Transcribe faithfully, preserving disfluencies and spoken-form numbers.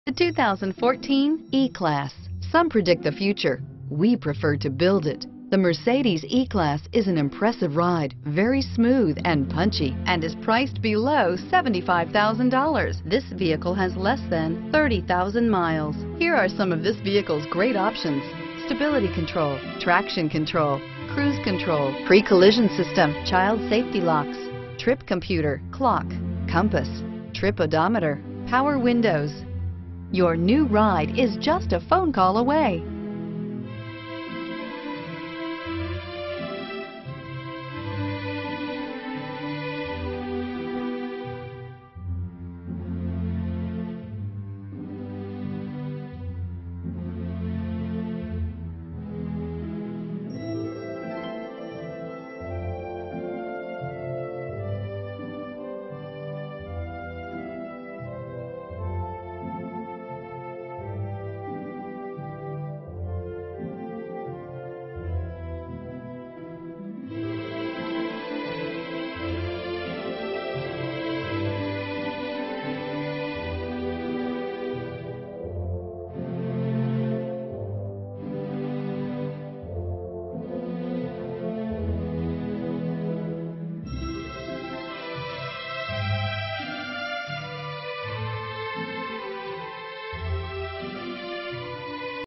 The two thousand fourteen E-Class. Some predict the future. We prefer to build it. The Mercedes E-Class is an impressive ride, very smooth and punchy, and is priced below seventy-five thousand dollars. This vehicle has less than thirty thousand miles. Here are some of this vehicle's great options: stability control, traction control, cruise control, pre-collision system, child safety locks, trip computer, clock, compass, trip odometer, power windows. Your new ride is just a phone call away.